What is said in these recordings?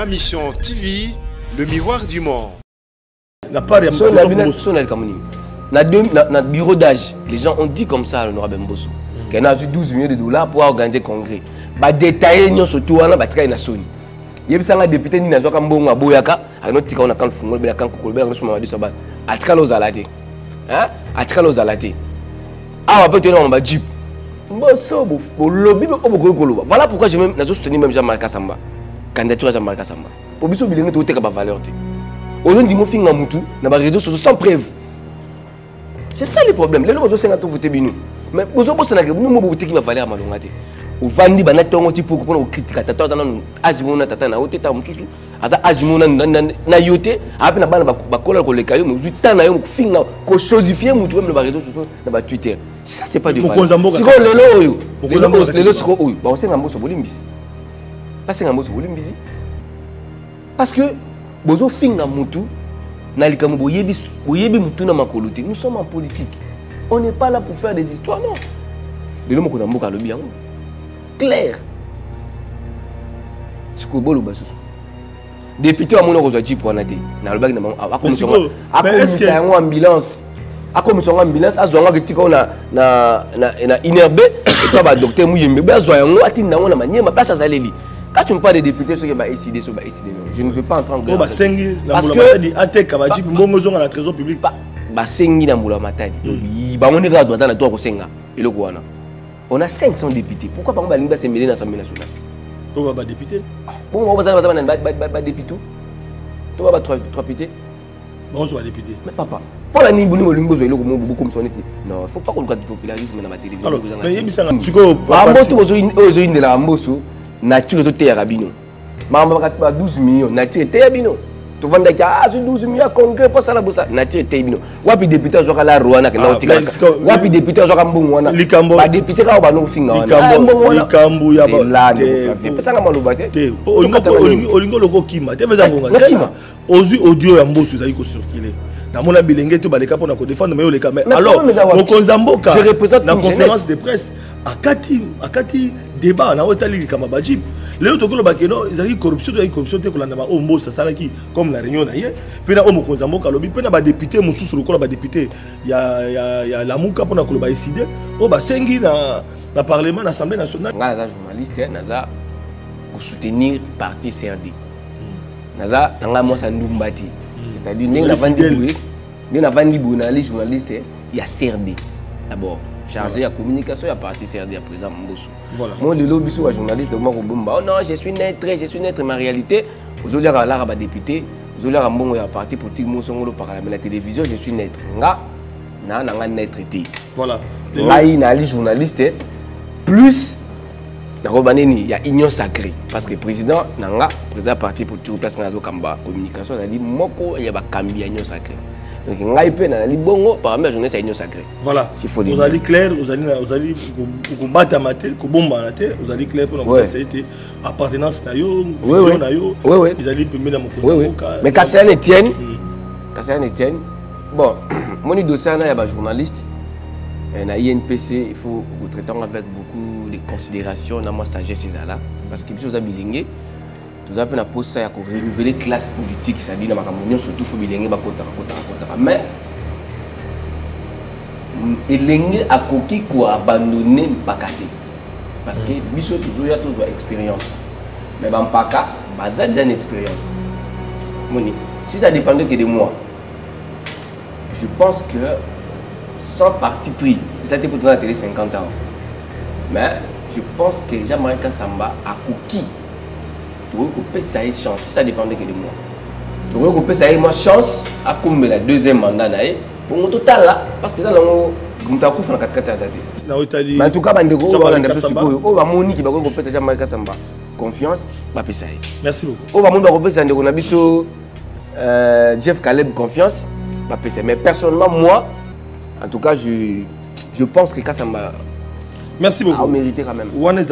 Ma Mission TV, le miroir du monde. La part de notre bureau d'âge, les gens ont dit comme ça à l'honorable Mbosso qu'il a eu 12 millions de dollars pour organiser le congrès. Bah détailler nous surtout on a battu na Sony. Il y a un député ni na zoka mbongo boyaka, a notre tika on a quand fungol bela quand kokolo bela nous mama sabat. Atika los alate. Hein? Atika los alate. Ah on peut tenir on ba jeep. Mbosso bo lobby bo ko koloba. Voilà pourquoi je même na soutenir même Jean-Marc Samba. Candidature Jean-Marc Samba. Pour biso bilingue to teka ba valeur te. Aujourd'hui mo finga mutu na ba réseaux sociaux sans preuve. C'est ça le problème. Les gens ont voté Binou. Mais vous avez posté que nous avons qui va falloir malongate. Au vandi bana tongo tipo pour nous critiquer tata tata azimona tata na oteta mususu aza azimona na yote apena bana ba kola ko lekayo mu zuta na yo mu finga ko chosifier mutu même na réseaux sociaux na Twitter. Ça c'est pas du mal. Siko lelo oyo. Lelo siko oyo. Ba osenga mboso bolimbisi. Pas senga mboso bolimbisi. Parce que bozo finga mutu nous sommes en politique. On n'est pas là pour faire des histoires, non. Les gens qui ont le bien. Clair. Ce que vous avez dit. Député à mon nom, vous avez dit pour la ambulance. A commission ambulance, a zonga que tu as na inerbe et toi docteur Mouyembe, a zonga atinda na manière ma place à Zaleli. Quand tu me parles des députés, je ne veux pas entendre. Parce que on a 500 députés. Pourquoi pas on va se mêler dans l'Assemblée nationale? Pourquoi pas député? Pourquoi on va pas député? Tu vas pas 3 députés? Bon, je vais député. Mais papa, pour la Nibouni, on va beaucoup comme son été. Non, il ne faut pas qu'on ait du popularisme dans la télévision. Alors, mais il y a nature de terre à Bino. Maman a 12 millions, nature de terre Bino. Tu vas dire que 12 millions congrès pour ça la bossa, nature de terre Bino. Wapi député à la Rwanda, wapi député à Mbongwana. Ba député à Obano Finga. Likambu ya ba. Pesa na malubate. Olingo loko kima. Te veza ngonga. Ozu audio ya Mbosso za iko circuler. Na mona bilenge to baleka pour na ko défendre mais oleka mais alors Mokonzamboka na conférence de presse akati débat na otali kama bajib leo tokolo bakeno ezali corruption te kolanda ba Mbosso salaki comme la réunion na ye pe na Mokonzamboka lobi pe na ba député mususu lokola ba député ya la muka pour na koloba décider o ba sengi na parlement na assemblée nationale nga journaliste naza ko soutenir parti CRD naza nga mo sa ndumbati. C'est-à-dire que nous avons des journalistes, il y a CRD d'abord. Chargé à communication, il y a parti CRD à présent. Moi, le lobby sur les journalistes, oh non, je suis neutre, mais en réalité, vous allez avoir un député, vous allez avoir un parti politique, par la télévision, je suis neutre. Je suis neutre. Voilà. Là, il y a des journalistes, plus. Il y a union sacrée parce que le président n'a pas parti pour tout place dans la communication, il a dit qu'il y a une union sacrée. Donc il y a une bongo par la journée, c'est union sacrée. Voilà. Vous allez clair, vous allez combattre à vous allez clair pour nous essayer appartenance à yo, vision à yo. Ils allaient permettre à mais Cassian Etienne, bon, mon dossier il y a des journalistes. Na INPC, il faut traiter avec beaucoup de considération dans ma sagesse là parce que choses à bilingue tout ça peut na poste ça pour renouveler classe politique c'est-à-dire na makambo surtout faut bilingue ba kota mais elenge akoki ko abandonner mpakate parce que biso toujours expérience mais ba mpaka baza déjà une expérience moni si ça dépendait que de moi je pense que sans parti pris, ça a été pour la télé 50 ans. Mais je pense que Jean-Marc Samba a coquille. Tu vois que ça ait chance, ça dépendait que de moi. Tu vois que ça ait ma chance à comme la deuxième mandat. Pour mon total là, parce que ça, on a coupé dans 4 ans. Mais en tout cas, Jean-Marc Samba, confiance, ça ait. Merci beaucoup. Jeff Caleb, confiance, mais personnellement, moi, en tout cas, je pense que Kassamba merci beaucoup. A mérité quand même.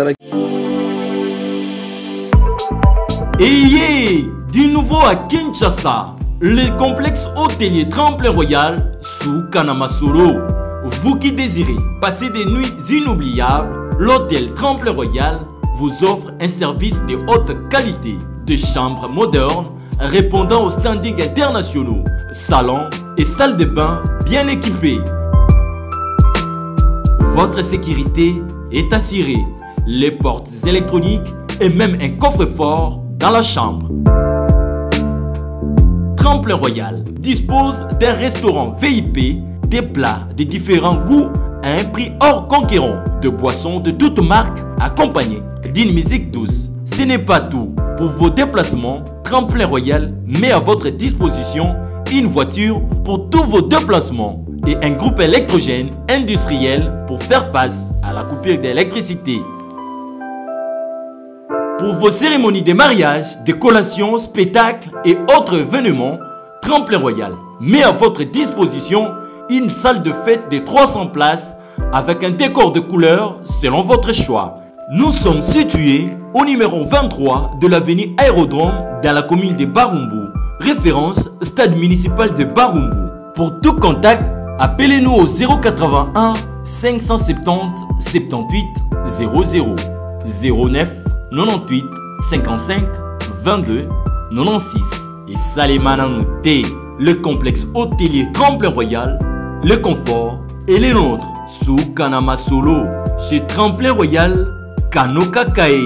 Et du nouveau à Kinshasa, le complexe hôtelier Tremplin Royal sous Kanamasoro. Vous qui désirez passer des nuits inoubliables, l'hôtel Tremplin Royal vous offre un service de haute qualité de chambres modernes répondant aux standings internationaux, salons et salles de bain bien équipées. Votre sécurité est assurée, les portes électroniques et même un coffre-fort dans la chambre. Tremplin Royal dispose d'un restaurant VIP, des plats de différents goûts à un prix hors conquérant, de boissons de toutes marques accompagnées d'une musique douce. Ce n'est pas tout. Pour vos déplacements, Tremplin Royal met à votre disposition une voiture pour tous vos déplacements et un groupe électrogène industriel pour faire face à la coupure d'électricité. Pour vos cérémonies de mariage, de collations, spectacles et autres événements, Tremplin Royal met à votre disposition une salle de fête de 300 places avec un décor de couleurs selon votre choix. Nous sommes situés au numéro 23 de l'avenue Aérodrome dans la commune de Barumbu. Référence stade municipal de Barumbu. Pour tout contact, appelez-nous au 081 570 78 00 09 98 55 22 96. Et Salimana Nouté, le complexe hôtelier Tremplin Royal, le confort et les nôtres sous Kanama Solo chez Tremplin Royal Kanoka Kae.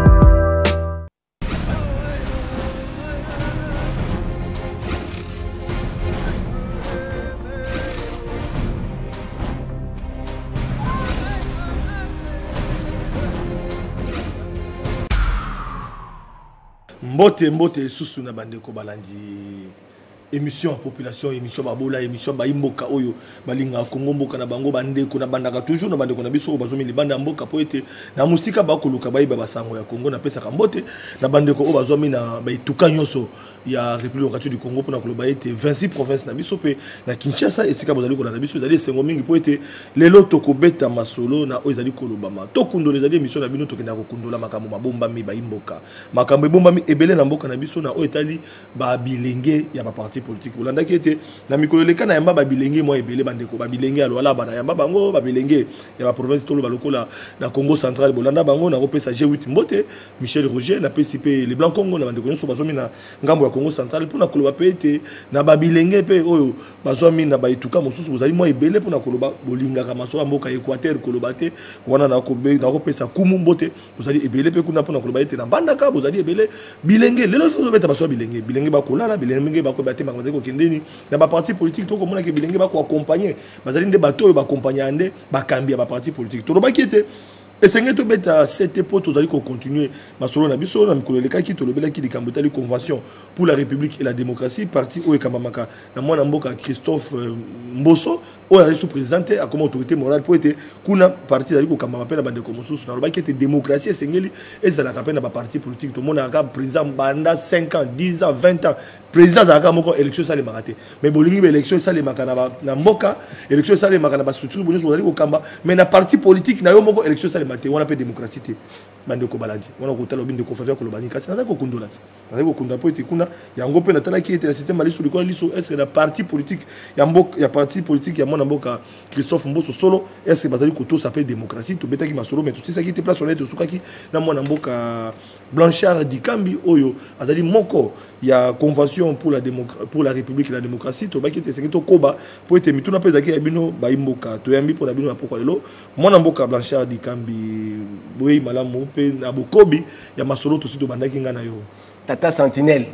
Mbote susu na bandeko balandi émission à population, émission babola, émission baimboka oyo balinga Kongo mboka na bango bandeko na bandaka toujours na bandeko na biso bazomi libanda mboka po ete na musika bakoluka bayiba basango ya Kongo na pesa kambote na bandeko o bazomi na baituka nyoso ya République démocratique du Congo pour na koloba ete 26 provinces na biso pe na Kinshasa esika bozali ko na biso ezali sengo mingi po ete lelo tokobeta masolo na oyo ezali koloba ma tokundola ezali émission na bino tokenda kokundola makambo mabomba mi baimboka makambo ebomba mi ebele na mboka na biso na oyo etali ba bilenge ya ba parti politique bolanda ki ete na mikolo leka na yamba ba bilenge mo ebele bandeko ba bilenge alo ala bana yamba bango ba bilenge ya ba province tolo balokola na Congo central bolanda bango na kopesa G8 mbote Michel Roger na PCP les blancs Congo na bandeko nso bazomi na ngambo ya Congo central pour na koloba pe ete na ba bilenge pe oyo bazomi na baituka mosusu bozali mo ebele pour na koloba bolinga ka maso mboka Équateur koloba te wana na kopesa kumu mbote bozali ebele pe kuna pour na koloba ete na bandaka bozali ebele bilenge lelo zo beta baso bilenge bakola na bilenge bakoba te ko kendeni na ba parti politique to komona ke bilenge ba ko accompagner bazali nde bato ba accompagner ande ba kambia ba parti politique to ba kiete esenge to beta cette époque tozali ko continuer masolo na biso na mikolo lekaki to lobela ki likambo tali convention pour la république et la démocratie parti o ekamamaka na mwana mboka Christophe Mboso o ya sous présidente a comme autorité morale pour être kuna parti dali ko kamama pe na bande ko mususu na lobaki ete démocratie esengeli ezala ka pe na ba parti politique to mona ka président banda 5 ans 10 ans 20 ans président zaka moko élection sale makate mais bolingi be élection sale makana na mboka élection sale makana ba structure bonus bozali ko kamba mais na parti politique na yo moko élection sale mate wana pe démocratie bande ko balandi wana ko tala binde ko faveur ko lobani kasi na ko kundola na ko kunda po ete kuna yango pe na tala ki ete système malisu liko liso est-ce la parti politique ya mboka ya parti politique ya mona mboka Christophe Mboso solo est-ce bazali ko to s'appelle démocratie to betaki masolo mais tout ça qui était place on est sukaki na mona mboka Blanchard Dikambi oyo azali moko ya convention pour la république et la démocratie to baki te to koba po ete mituna pe zaki bino baimboka to yambi pour la bino pourquoi lelo mona mboka Blanchard Dikambi boyi malamu pe na bokobi ya masolo to sito bandaki ngana yo Tata Sentinelle.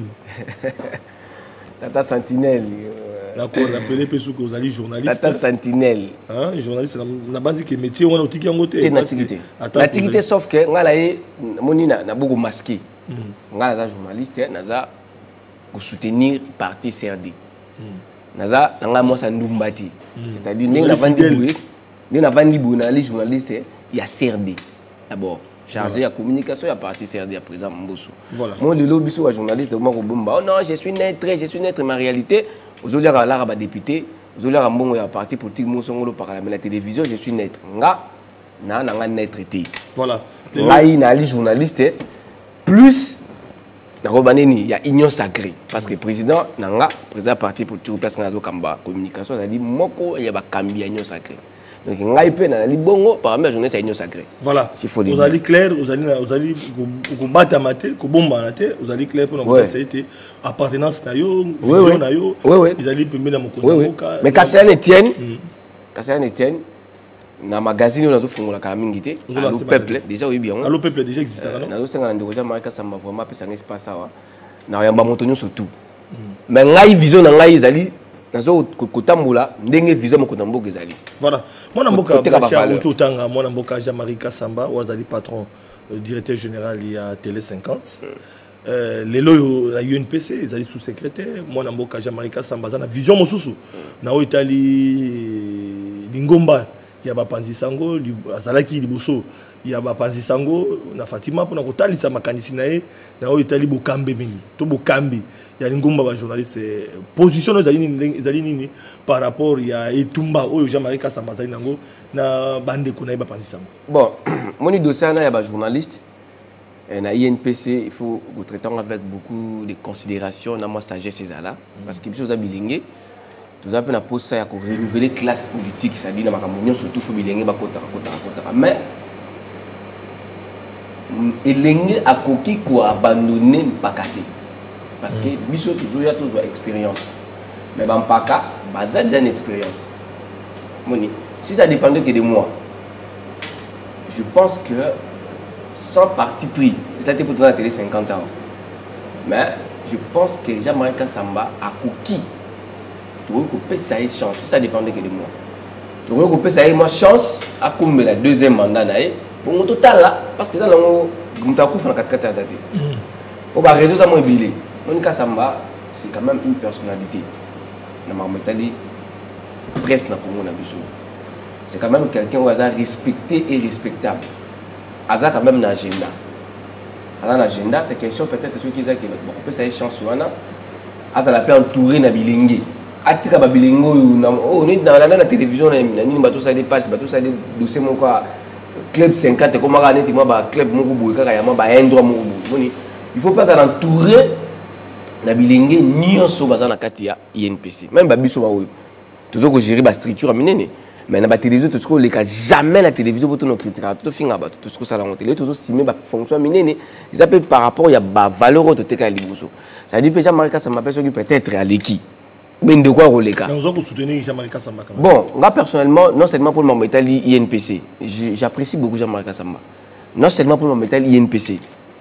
Tata Sentinelle. D'accord, rappelez que vous allez journaliste. Tata Sentinelle. Hein, journaliste, na base que métier on a otiki yangote. L'activité sauf que ngala ye monina na beaucoup masqué. Ngala za journaliste naza ko soutenir parti CRD. Naza nga mo sa ndumbati. C'est-à-dire na vandi boué na les journalistes il y a CRD d'abord. Chargé à communication, il y a parti CRD à présent Mboso. Voilà. Moi, le lobby sur un journaliste, oh non, je suis neutre, ma réalité. Vous allez à l'arabe député, vous allez à un parti politique, par la télévision, je suis neutre. Nga neutralité. Voilà. Là, il y a les journalistes, plus, il y a union sacrée. Parce que le président, président parti politique, place de communication, il a dit, il y a union sacrée. Donc ngai pe na libongo par exemple journée c'est union sacrée. Voilà. Vous allez clair, vous allez battre maté, ko bomba na té, vous allez clair pour nous essayer appartenance na yo, vision na yo. Ils allaient pemer na mokolo. Mais Cassian Etienne na magazine on a tout fungola ka mingi té. Allo peuple déjà oui bien. Allo peuple déjà existe non? Na zo senga ndeko ja marika samba vraiment pe sanga espace sawa. Na yamba motonyo surtout. Mais ngai vision na ngai ezali nazo kotambola ndenge vision mokota mboka ezali. Voilà. Moi na mboka Bachar Outotanga, moi na mboka Jean-Marie Kassamba, wazali patron directeur général il y a Télé 50. Lelo la UNPC, ezali sous-secrétaire, moi na mboka Jean-Marie Kassamba za na vision mosusu. Na o Italie Lingomba, il y a ba Panzi Sango, azalaki liboso. Il y a ba Panzi Sango na Fatima pour na kotalisa makanisi na ye na o Italie Bokambe mini. To Bokambi. Il y a une gomba journaliste position nini par rapport il y a Etumba ou Jean-Marie Kassamba nango na bande kuna ba Panzi Sango. Bon, mon dossier na ba journaliste na INPC il faut vous traiter avec beaucoup de considération na moi sagesse ezala parce que biso za bilenge tout appelle na poste ça ya ko renouveler classe politique ça dit na makambo surtout faut bilenge ba kota mais elenge akoki ko abandonner pakate. Parce que biso toujours il y a toujours expérience. Mais dans pas cas, ça déjà une expérience. Moni, si ça dépendait que de moi, je pense que sans parti pris, ça était pour la télé 50 ans. Mais je pense que Jean-Marie Kassamba a coquille. Tu vois que ça ait chance, si ça dépendait que de moi. Tu vois que ça ait moi chance à comme la deuxième mandat d'ailleurs. Bon au total là, parce que ça là on a couvert dans 4 azati. Pour la raison ça m'a bilé. Monica Kassamba, c'est quand même une personnalité. C'est quand même quelqu'un qui est respecté et respectable. Il a quand même un agenda. Alors l'agenda, c'est question peut-être ceux qui disent que on peut savoir chance sur Anna. Il a pu entourer na bilingue. Atika ba bilingue on est dans la télévision ni bateau ça des pages, bateau ça des dossiers mon quoi club 50 comme on a dit moi ba club mon boy kaka ya moi ba endroit mon boy. Il faut pas s'entourer na bilingue nyonso baza na kati ya INPC même babiso ba oyo toujours ko gérer ba structure minene mais na ba télévision tout ce qu'on les jamais la télévision pour nous critiquer tout finga ba tout ce que ça la télé toujours simer ba fonction minene ils appellent par rapport il y a ba valeur de teka liboso ça dit Jean-Marie Kassamba personne qui peut-être à l'équipe mais de quoi releka nous allons soutenir Jean-Marie Kassamba quand même. Bon moi personnellement non seulement pour mon métal INPC j'apprécie beaucoup Jean-Marie Kassamba non seulement pour mon métal INPC.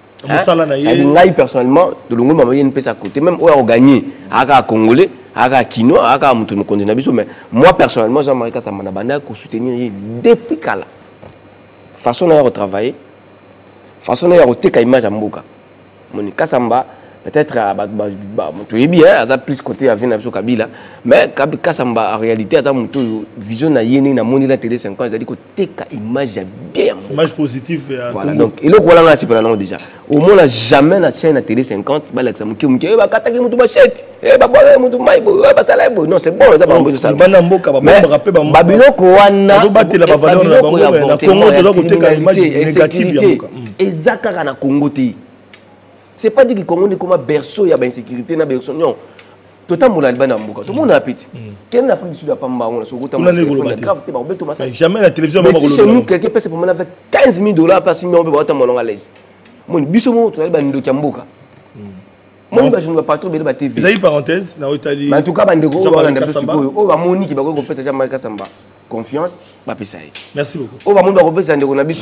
Hein? Personnellement, de l'ongo m'a une pièce à côté, même où a gagné, à Congolais, à Kino, à Moutoum Kondinabiso, mais moi personnellement, Jean-Marie Kassamba n'a pas soutenir depuis Kala. Façon d'aller retravailler, façon d'aller retéka image à Mboka. Monica Kassamba, peut-être, tu es bien, à plus côté à Vina Kabila, mais Kassamba en réalité, à mon vision à Yéné, à Moni la télé 5 ans, c'est-à-dire que téka image bien. Image positive. Voilà, donc, il est là, c'est pas déjà. Au moins, on jamais la chaîne à télé 50, bah, là, ça me dit, bah, attaquer mon machette, bah, mon maïbo, bah, ça l'aïbo. Non, c'est bon, ça va, on ça. Mais, Babylone, Koana, la valeur de la Congo, tu dois côté une image négative. Et Zakara na Congo, c'est pas dire que Congo est comme un berceau, il y a une insécurité, non. Tout le monde a tout le monde a appétit. Quelle Afrique du Sud a pas mal jamais la télévision va si chez nous, quelqu'un peut se promener avec 15 000 $, parce que on peut avoir un à l'aise. Mon bisomo, tu as le de Kamboka. Moi, je ne vais pas trop bien la TV. Vous avez parenthèse, dans l'Italie. En tout cas, on va moni qui va compter Jean-Marie Kassamba. Confiance, va payer ça. Merci beaucoup. On va monter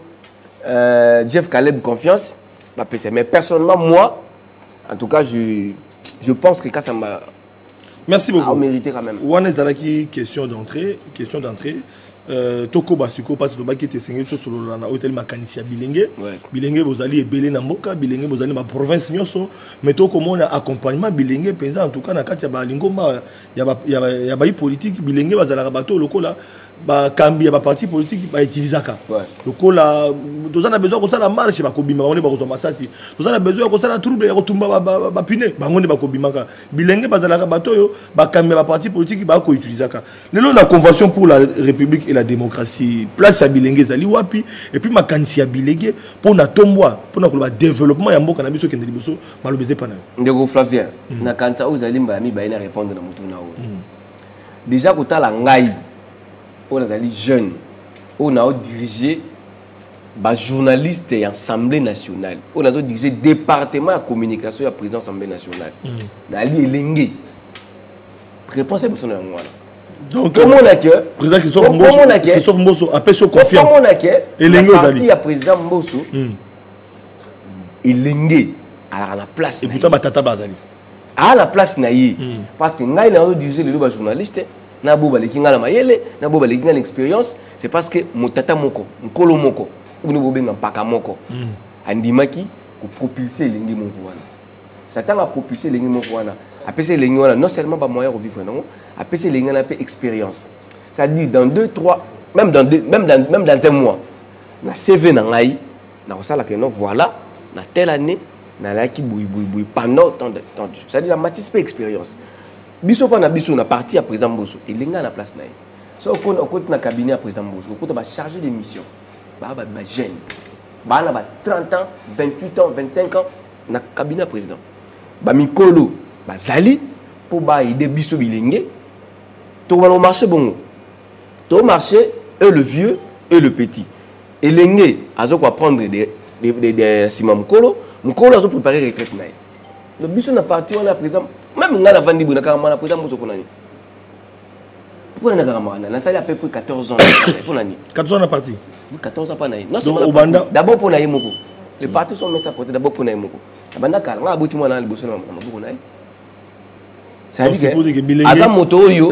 Jeff Caleb, confiance, va payer ça. Mais personnellement, moi, en tout cas, je pense que Kassamba. Merci beaucoup. A mérité quand même. Ouane Zalaki, question d'entrée. Toko Basiko, parce que tu es signé sur l'hôtel Makanisia Bilingue. Bilingue, vous allez belé Namboka, Bilingue, vous allez ma province Nyoso. Mais tout comme on a accompagnement Bilingue, en tout cas, dans le cas il y a des politique, Bilingue, vous allez rabattre le col là. Kambi ya parti politique ba utilisaka lokola tozana besoin ko sala marche ba kobima ngone ba kozoma masasi tozana besoin ko sala trouble ya kotumba ba pine ba ngone ba kobimaka bilenge bazalaka batoyo ba kambi ba parti politique ba ko utilisaka lelo la convention pour la république et la démocratie place ya bilenge zali wapi et puis makanisi ya bilenge pona tombwa pona ko ba développement ya mboka na biso kende liboso malobeze pana ndeko Flavien na kanta ozali mbala mi ba ina répondre na mutu na o déjà kotala ngai on a les jeunes, on a dirigé les journalistes et l'Assemblée nationale, on a dirigé le département de communication et la présidence de l'Assemblée nationale. On a dit Elengue. Réponse à besoin de moi. Donc, comment on a que président Christophe Mbosso a fait confiance. Comment on a que Elengue parti à président Mbosso, Elengue à la place. Et pourtant, Tata Bazali. À la place naïe. Parce que nous avons dirigé les journalistes. Na boba lekinga la mayele, na boba lekinga l'expérience, c'est parce que mon tata moko, nkolo moko, ou nous bobenga paka moko. Andimaki ko propulser lengi moko wana. Satan a propulsé lengi moko wana. Apesi lengi wana non seulement ba moyen de vivre non, apesi lengi na pe expérience. Ça dit dans 2 3 même dans un mois. Na CV na ngai, na kosala que non voilà, na telle année, na la ki boui pendant tant de temps. Ça dit la matisse pe expérience. Biso pa na biso na parti à président Mbosso et lenga na place na ye. So on compte na cabinet à président Mbosso, on va charger des missions. Ba jeune. Ba na ba 30 ans, 28 ans, 25 ans na cabinet à président. Ba mikolo, ba zali pour ba aider biso bilenge. To va au marché bongo. To marché et le vieux et le petit. Et lenga azo ko prendre des simam mkolo, mkolo azo préparer retraite na ye. Le biso na parti on a président même nga la vandi buna kama na président Mbosso konani. Pourquoi na kama na sali à peu près 14 ans pour nani. 14 ans na parti. 14 ans pas naï. Non seulement d'abord pour naï moko. Les partis sont mis à côté d'abord pour naï moko. Banda kala nga aboti mwana liboso na maboko naï. Ça dit que azamoto yo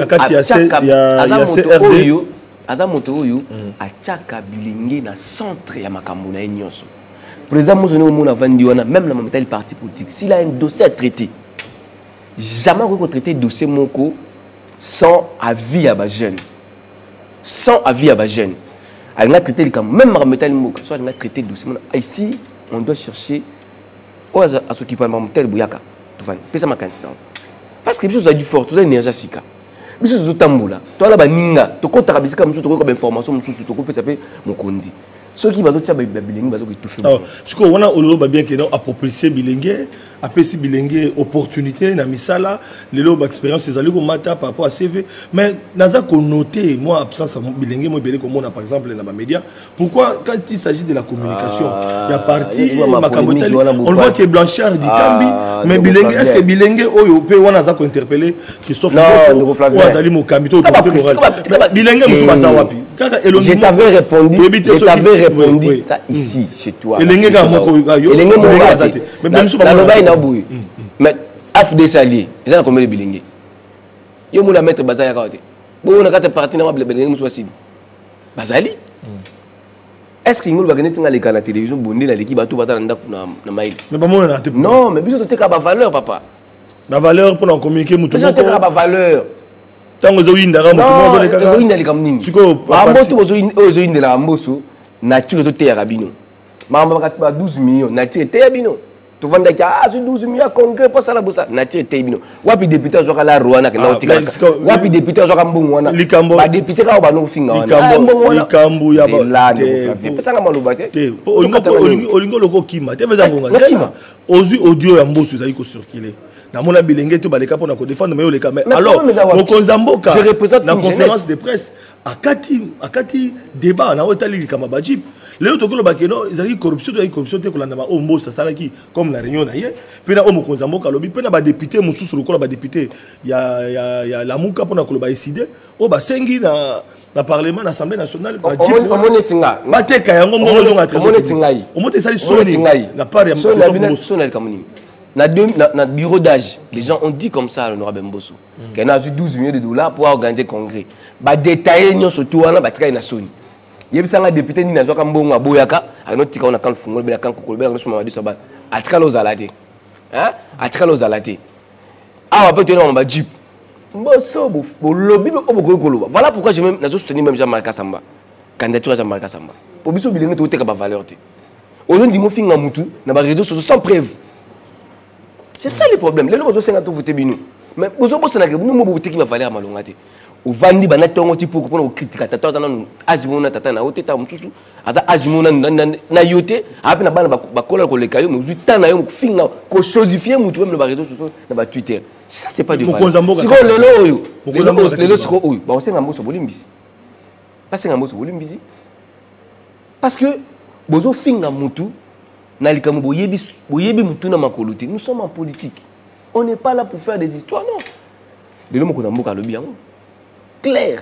azamoto yo achaka bilingi na centre ya makambo na nyonso. Président Mbosso no mona vandi wana même la mametal parti politique s'il a un dossier à traiter. Jamais on peut traiter dossier moko sans avis à bas jeune. Sans avis à bas jeune. Elle a traité le cas même mametal moko soit elle a traité dossier. Ici on doit chercher à s'occuper de mametal bouyaka. Tu vois, c'est ça ma candidature. Parce que les choses ont du fort, tout ça énergie sika. Les choses ont tamboula. Toi là bas ninga, tu comptes à bisika musu, tu comptes comme information musu, tu comptes s'appeler mokondi. Ceux qui vont tout ça bilingue va tout toucher. Alors, ce qu'on a au bien que non approprier bilingue, apesi bilingue opportunité na misala, les lots expérience ces alliés comme mata par rapport à CV, mais naza qu'on noter moi absence bilingue moi bilingue comme on a par exemple dans ma média. Pourquoi quand il s'agit de la communication, il y a parti makamotali, on voit que Blanchard dit Kambi, mais bilingue est-ce que bilingue oyo pe wana za ko interpeller Christophe Mbosso ou Azali Mokamito autorité morale. Bilingue musu baza wapi? Je t'avais répondu ça ici, chez toi. Mais AFD Sali, ils ont combien de bilingues? Ils ont mettre Bazali à côté. Bon, on a quatre parties dans le bilingue, Bazali. Est-ce qu'il y a des gens qui ont la télévision, l'équipe, tout le monde non, mais bien sûr, tu as la valeur, papa. La valeur pour en communiquer, tu as la valeur. Tant que vous avez une dara, vous avez une dara, vous avez une dara, nature de terre à Bino. Maman a 12 millions, nature de terre à Bino. Tu vas dire que 12 millions, congrès, pas ça la bossa, nature de terre à Bino. Wapi député, je la Rwanda, wapi député, je Mbongwana. Ba député, je vais nous finir. Likambo, ya ba. C'est ça que je vais vous Olingo loko kima. Tu veux dire Ozu audio ya Mbosso, ça y est circulé. Na mona bilenge to baleka pour na ko défendre mais le mais alors mon konzamboka je représente la conférence de presse akati débat na otali kama bajip leo tokolo bakeno izali corruption te kolanda ba o Mbosso salaki comme la réunion d'ailleurs puis na o mon konzamboka lobi pe na ba député mususu lokola ba député ya la muka pour na ko ba décider o ba sengi na parlement na assemblée nationale ba jip omonetinga bateka yango mbongo nga très omonetingai omotesali soni na part ya Mbosso na bureau d'âge, les gens ont dit comme ça à l'honorable Mbosso qu'il a eu 12 millions de dollars pour organiser le congrès. Bah détailler nous surtout on a battu na soni. Il y a un député ni nazoka mbongo aboyaka, a notre tika on a quand fungo bela quand kokolo bela sur Mamadou Sabat. Atika los alate. Hein? Atika los alate. Ah peut être on va jeep. Mbosso bo lobby bo kokolo. Voilà pourquoi j'ai même nazo soutenir même Jean-Marc Kassamba. Candidature à Jean-Marc Kassamba. Pour biso bilingue to teka ba valeur te. Aujourd'hui mo finga mutu na ba réseaux sociaux sans preuve. C'est ça le problème. Les gens qui ont voté Bino. Mais vous avez voté Bino, vous avez voté qui va falloir malongate. Vous vendez des gens pour qu'on critique. Tata na azimona tata na hôtel tamususu. Aza azimona na yote. Après na bana bakola ko lekayo. Mais vous tana yo finga ko chosifier mutu même le réseau social na Twitter. Ça c'est pas du tout. Si on lelo yo. Lelo siko oyo. Ba osenga Mbosso bolimbisi. Parce que Mbosso Olimbisi. Parce que bozo finga mutu na likamu boyebi mutu na makolote. Nous sommes en politique. On n'est pas là pour faire des histoires, non. De l'homme qu'on a mboka le bien. Clair.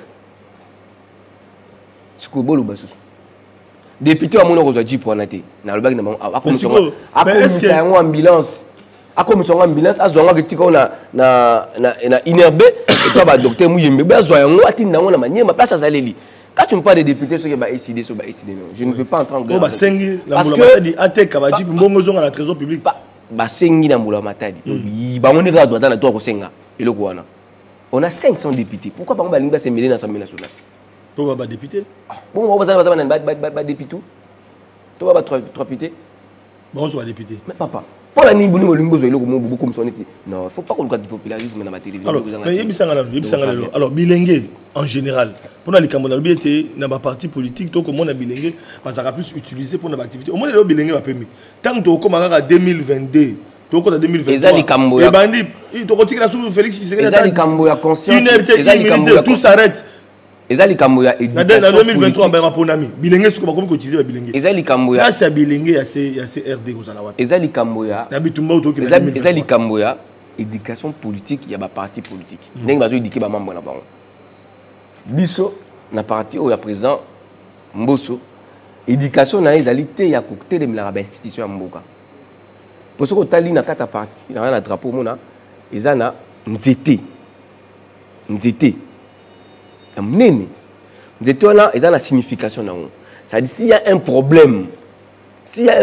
Ce que bolo basu. Député à mon ordre de pour anaté. Na le bag na a commission ambulance. A commission ambulance a zonga kitiko na inerbe et toi ba docteur Muyembe ba zoyango atinda ngona maniema place azaleli. Quand tu me parles des députés ceux qui va décider sur je ne veux pas entrer en guerre. Parce que dit atek ba jipi mbongo zonga na trésor public. Ba sengi na mbula matadi. Ba ngoni ka doit na to ko senga. Eloko wana. On a 500 députés. Pourquoi par exemple Balinga s'est mêlé dans l'Assemblée nationale? Pour ba député. Bon, on va ba député. Toi ba 3 députés. Bon, soit député. Mais papa, pour la ni boni bolingo zo eloko beaucoup comme son était. Non, il faut pas qu'on le du popularisme dans la télévision. Alors bilingue en général. Pour les Camerounais, il était dans ma parti politique, donc comment on a bilingue parce qu'on a plus utilisé pour nos activités. Au moins le bilingue va permis. Tant que comme en 2022. Toko en 2023. Ezali Kamboya. Et bandi, toko tika sous Félix Tshisekedi. Ezali Kamboya conscience. Ezali Kamboya tout s'arrête. Ezali Kamboya éducation. En 2023 ben raponami. Bilingue ce qu'on va utiliser bilingue. Ezali Kamboya. Là c'est bilingue il y a ces RD aux alawat. Ezali Kamboya. Na bitumba autoki. Ezali Kamboya éducation politique, il y a ba parti politique. Ndenge bazo éduquer ba membre na bango. Biso na parti au ya président Mbosso. Éducation na ezali te ya kokte de la institution ya mboka. Pour ce que tu as dit dans la partie, il y a un drapeau, il y a un nzete. Nzete. Il y a une signification. Ça dit, s'il y a un problème, tu as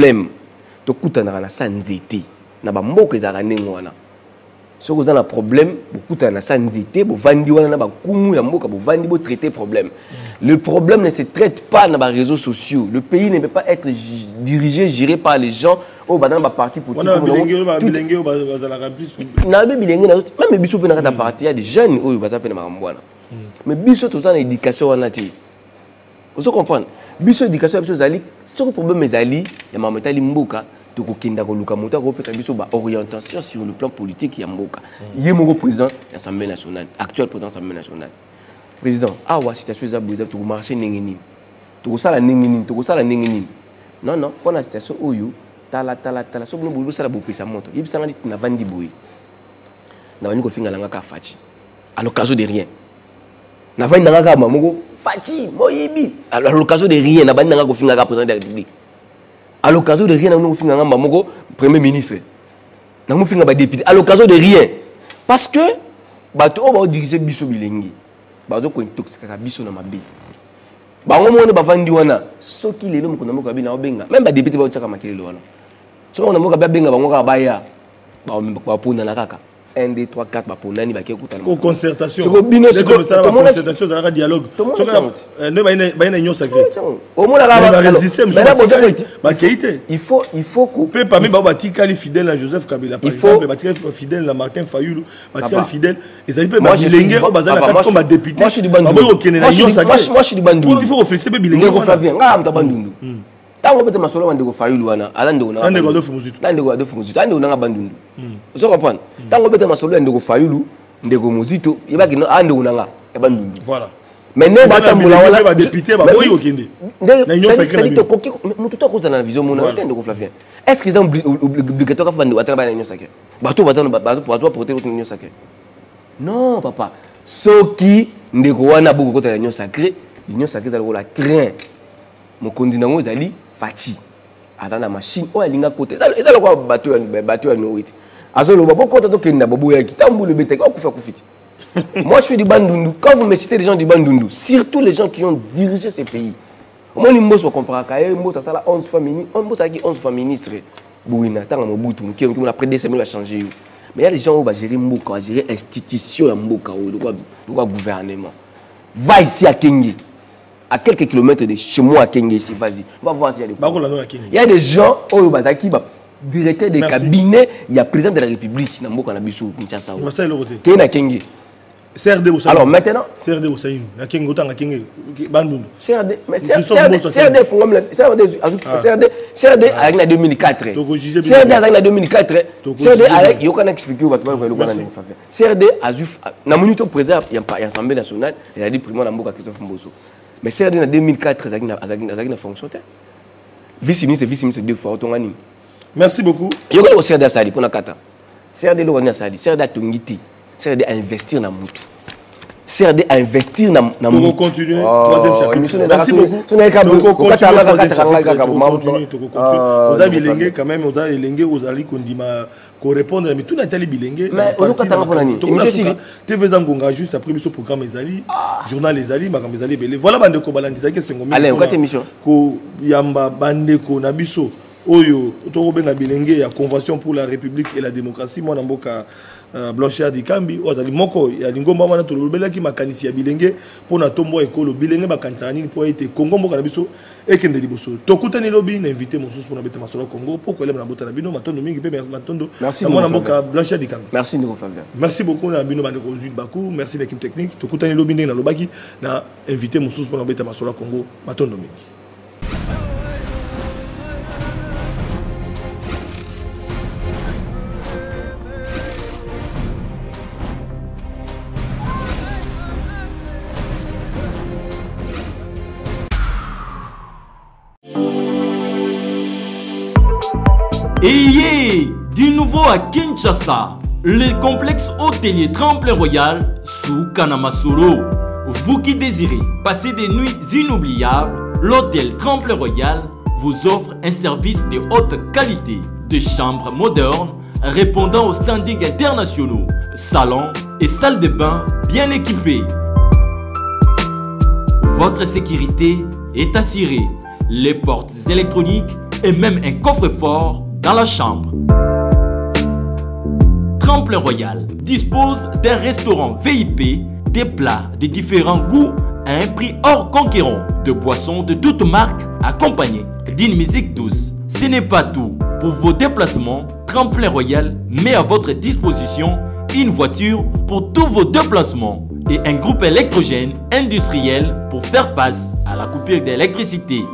un nzete. Si vous avez un problème, vous avez un nzete, vous avez traiter problème. Le problème ne se traite pas dans les réseaux sociaux. Le pays ne peut pas être dirigé, géré par les gens. Oh, bah dans la partie politique. Même biso pe na parti, il y a des jeunes oh bah ça pe na mambwana. Mais biso tout ça na éducation wana ti. Vous comprenez? Biso éducation biso zali, ce problème ezali ya mametali mboka to kokenda ko luka moto ko pesa biso ba orientation sur le plan politique ya mboka. Yé moko président de l'Assemblée nationale, actuel président de l'Assemblée nationale. Président, awa situation za boza to marcher nengeni. To sala nengeni, to sala nengeni. Non non, pour la situation oyo tala so bono bulu sala bopesa moto yebisanga dit na vandi boy na vandi ko finga langa ka fachi à l'occasion de rien na vandi nga ka mamoko fachi moyibi à l'occasion de rien na vandi nga ko finga ka président de la République à l'occasion de rien na ko finga nga mamoko premier ministre na mo finga ba député à l'occasion de rien parce que bato ba diriger biso bilengi bato ko intoxiquer biso na mabe bango mone bavandi wana soki lelo mukunda moko abina obenga même ba député ba tshaka makilelo wana so on a moka benga bango ka baya ba pona na kaka 1 2 3 4 ba pona ni ba ke kutana ko concertation so bino so concertation za dialogue so ne ba ina union sacrée au moins la résister ba keite il faut couper parmi ba tikali fidèle à Joseph Kabila par exemple ba tikali fidèle à Martin Fayulu ba tikali fidèle et ça peut ba bilingue au bazala kati comme ba député ba boyo kene na union sacrée moi je suis du bandundu il faut officier ba bilingue ko Flavien nga am ta bandundu tango bete masolo wande ko Fayulu wana ala ndeko na ndeko do fumuzitu ndeko do fumuzitu ndeko na bandundu vous comprenez tango bete masolo ndeko Fayulu ndeko muzito yebaki no ndeko na bandundu voilà mais ne batambola wana ba député ba boyo okende na union sacrée na koki mutu to kozana na vision mona ndeko Flavien est-ce qu'ils ont obligatoire ka fande watana ba union sacrée bato pour porter votre union sacrée non papa soki ndeko wana boko kota na union sacrée za la train mokondi nango ezali fati atana machine o alinga côté ezalo kwa bato ya noite azolo babo kota to kenda babo ya kitambulu beteka okufa kufiti. Moi je suis du Bandundu. Quand vous me citez les gens du Bandundu, surtout les gens qui ont dirigé ces pays, moi Mbosso comprend ka Mbosso ça la 11 fois ministre, Mbosso qui 11 fois ministre. Bouina tanga Mobutu qui après 2 semaines va changer. Mais il y a des gens qui vont gérer Mboka, gérer institution ya Mboka ou le gouvernement. Va ici à Kenge. À quelques kilomètres de chez moi à Kenge ici, vas-y. On va voir s'il y a des il y a des gens qui directeur des cabinets, il y a président de la République na Mboka na biso Kinshasa. Qui est na Kenge. CRD au alors maintenant CRD au Saïm na Kengo tanga Kenge Bandundu CRD mais CRD font même CRD avec la 2004 CRD avec la 2004 CRD avec yo kana expliquer ba to ba lo kana fa faire CRD azuf na minute président il y a assemblée nationale il a dit primo na Mboka Christophe Mbosso Mais CRD en 2004, ça a fonctionné. Vice-ministre, vice-ministre 2 fois, on a dit. Merci beaucoup. Je vais au CRD à Sali, pour la cata. CRD à Sali, CRD à Tongiti, CRD à investir dans Moutou. CRD à investir dans Moutou. Pour continuer, troisième chapitre. Merci beaucoup. Donc, on continue, troisième chapitre. On a bilengé quand même, on a bilengé aux alliés qu'on dit qu'on répond, mais tout n'a pas été bilengé. Mais on a pas de problème. TV Zangonga juste après ce programme les alliés, journal les alliés, magam les alliés belé. Voilà bande ko balandisa ke sengo. Allez, on va émission. Ko yamba bande ko nabiso. Oyo, Torobenga Bilenge, la Convention pour la République et la démocratie, moi, Namboka Blanchard Dikambi, Ozali Moko, il y a Lingomba, Manatolobela qui m'a canissé à Bilenge, pour na tombo école, Bilenge, ma canisani, pour être Congo, Mokanabiso, et Kende Liboso. Tokutani Lobby, invité mon sous pour la bête Masolo Congo, pourquoi elle m'a bota Nabino, Matondo Mingi, Matondo. Merci, moi, Namboka Blanchard Dikambi. Merci, Nico Fabien. Merci beaucoup, Nabino Mandeko Bakou, merci l'équipe technique. Tokutani Lobby, na Lobaki, na invité mon sous pour la bête Masolo Congo, Matondo Mingi. Et du nouveau à Kinshasa, le complexe hôtelier Tremplin Royal sous Kanamasolo. Vous qui désirez passer des nuits inoubliables, l'hôtel Tremplin Royal vous offre un service de haute qualité, de chambres modernes répondant aux standards internationaux, salons et salles de bain bien équipées. Votre sécurité est assurée, les portes électroniques et même un coffre-fort dans la chambre. Tremplin Royal dispose d'un restaurant VIP, des plats de différents goûts à un prix hors conquérant, de boissons de toutes marques accompagnées d'une musique douce. Ce n'est pas tout. Pour vos déplacements, Tremplin Royal met à votre disposition une voiture pour tous vos déplacements et un groupe électrogène industriel pour faire face à la coupure d'électricité.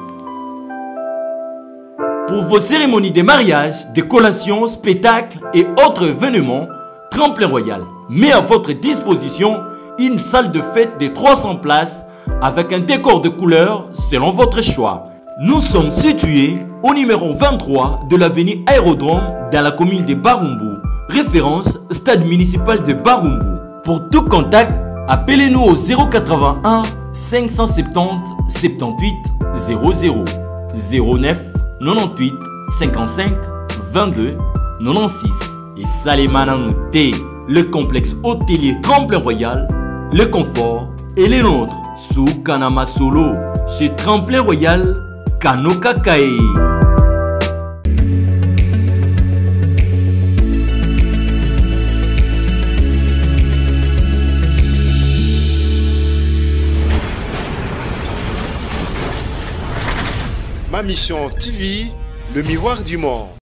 Pour vos cérémonies de mariage, de collations, spectacles et autres événements, Tremplin Royal met à votre disposition une salle de fête de 300 places avec un décor de couleurs selon votre choix. Nous sommes situés au numéro 23 de l'avenue Aérodrome dans la commune de Barumbu. Référence stade municipal de Barumbu. Pour tout contact, appelez-nous au 081 570 78 00 09 98 55 22 96 et Salimana Nouté, le complexe hôtelier Tremplin Royal, le confort et les nôtres sous Kanamasolo chez Tremplin Royal Kanoka Kae. Ma mission TV, le miroir du monde.